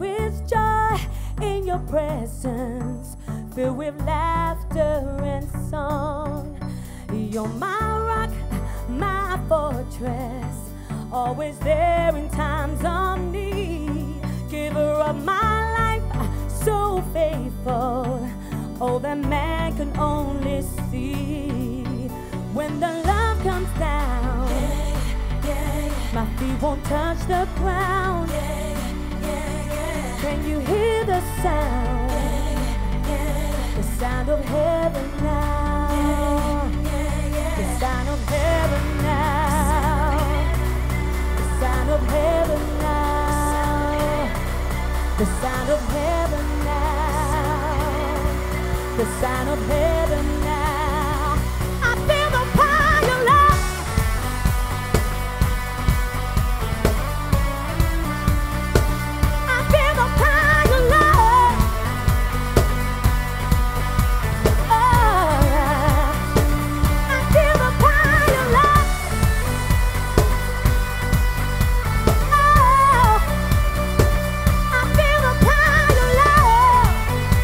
There is joy in your presence, filled with laughter and song. You're my rock, my fortress, always there in times of need. Giver of my life, so faithful, all that man can only see. When the love comes down, my feet won't touch the ground. Can you hear the sound? The sound of heaven now. The sound of heaven now. The sound of heaven now. The sound of heaven now. The sound of heaven now. I feel the fire, love. I feel the fire, love. Oh, I feel the fire, love. Oh, I feel the fire, love.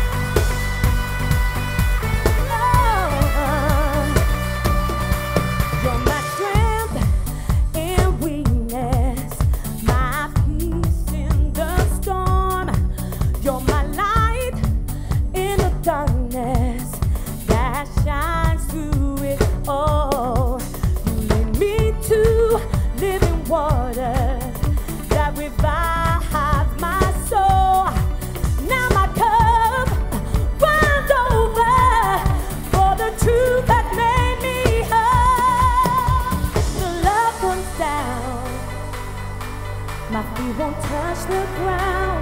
You're my strength in weakness, my peace in the storm. You're my light in the darkness that shines through it all. You lead me to living waters that revive my soul. Now my cup runs over for the truth that made me whole. The love comes down, my feet won't touch the ground.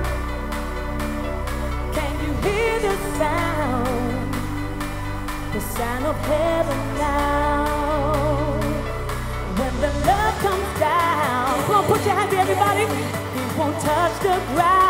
Can you hear the sound? The sound of heaven now. When the love comes down, come on, put your hands together, everybody. It won't touch the ground.